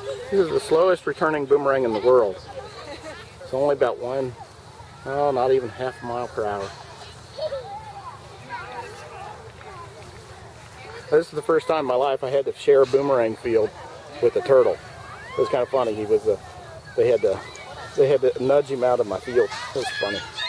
This is the slowest returning boomerang in the world. It's only about not even half a mile per hour. This is the first time in my life I had to share a boomerang field with a turtle. It was kind of funny. They had to nudge him out of my field. It was funny.